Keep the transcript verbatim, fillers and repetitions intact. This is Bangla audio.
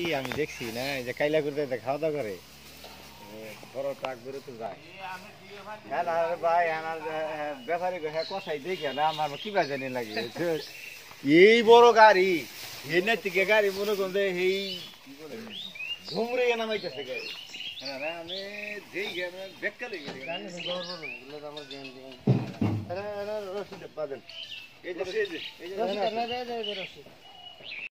আমি দেখছি না এই যে কাইলা করতে খাওয়া দাওয়া করে বড় ট্রাক ধরে তো যায় হ্যাঁ আরে ভাই হ্যাঁ ব্যাপারে হ্যাঁ কথাই দেখে না আমার কি বাজানি লাগে এই বড় গাড়ি এনে থেকে গাড়ি মনে করতে এই ঘুমরে নামাইতেছে গাড়ি হ্যাঁ আমি যেই গেমে বেক্কা লেগে রশিদ পাবেন এই যে এই যে